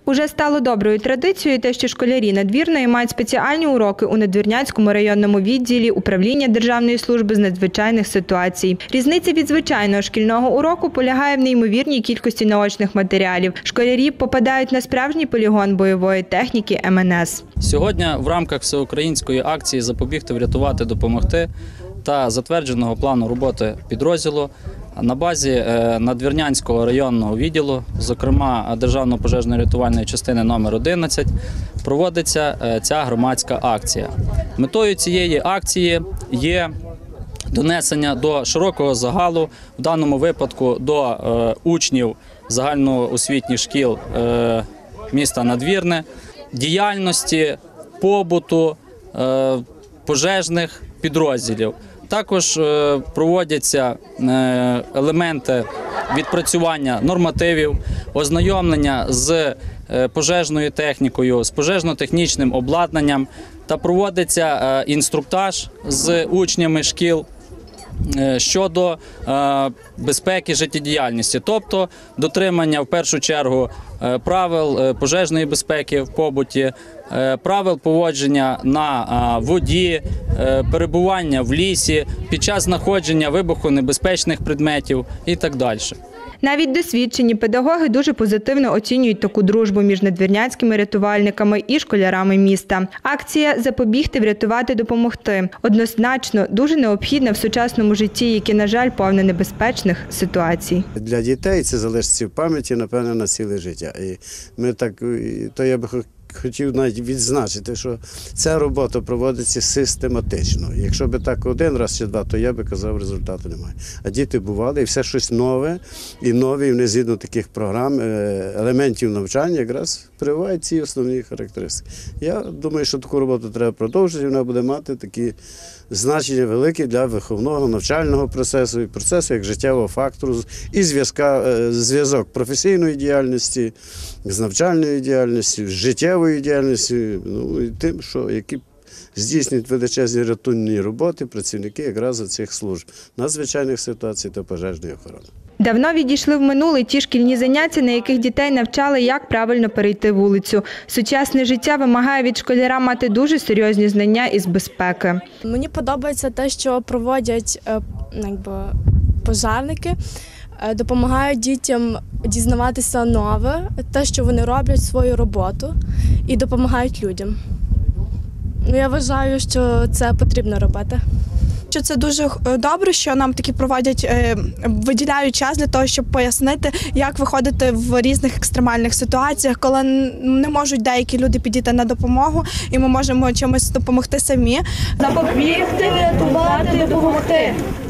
Уже стало доброю традицією те, що школярі Надвірної мають спеціальні уроки у Надвірнянському районному відділі Управління Державної служби з надзвичайних ситуацій. Різниця від звичайного шкільного уроку полягає в неймовірній кількості наочних матеріалів. Школярі попадають на справжній полігон бойової техніки МНС. Сьогодні в рамках всеукраїнської акції «Запобігти, врятувати, допомогти» та затвердженого плану роботи підрозділу на базі Надвірнянського районного відділу, зокрема Державної пожежно-рятувальної частини номер 11, проводиться ця громадська акція. Метою цієї акції є донесення до широкого загалу, в даному випадку до учнів загальноосвітніх шкіл міста Надвірне, діяльності, побуту пожежних підрозділів. Також проводяться елементи відпрацювання нормативів, ознайомлення з пожежною технікою, з пожежно-технічним обладнанням та проводиться інструктаж з учнями шкіл щодо безпеки життєдіяльності, тобто дотримання в першу чергу правил пожежної безпеки в побуті, правил поводження на воді, перебування в лісі, під час знаходження вибухонебезпечних предметів і так далі. Навіть досвідчені педагоги дуже позитивно оцінюють таку дружбу між надвірнянськими рятувальниками і школярами міста. Акція «Запобігти, врятувати, допомогти» однозначно дуже необхідна в сучасному житті, яке, на жаль, повне небезпечних ситуацій. Для дітей це залишиться в пам'яті, напевно, на ціле життя. І ми так, то я би хотів навіть відзначити, що ця робота проводиться систематично. Якщо б так один раз чи два, то я би казав, результату немає. А діти бували, і все щось нове, і нові, вони згідно таких програм, елементів навчання якраз прививають ці основні характеристики. Я думаю, що таку роботу треба продовжити, вона буде мати такі значення великі для виховного, навчального процесу, і процесу як життєвого фактору, і зв'язок професійної діяльності, з навчальною діяльністю, з життєвою діяльністю, ну, і тим, що які здійснюють величезні рятувальні роботи працівники якраз цих служб надзвичайних ситуацій та пожежної охорони. Давно відійшли в минуле ті шкільні заняття, на яких дітей навчали, як правильно перейти вулицю. Сучасне життя вимагає від школяра мати дуже серйозні знання із безпеки. Мені подобається те, що проводять пожежники, допомагають дітям дізнаватися нове, те, що вони роблять свою роботу, і допомагають людям. Я вважаю, що це потрібно робити. Це дуже добре, що нам такі проводять, виділяють час для того, щоб пояснити, як виходити в різних екстремальних ситуаціях, коли не можуть деякі люди підійти на допомогу, і ми можемо чимось допомогти самі. Запобігти, врятувати, допомогти.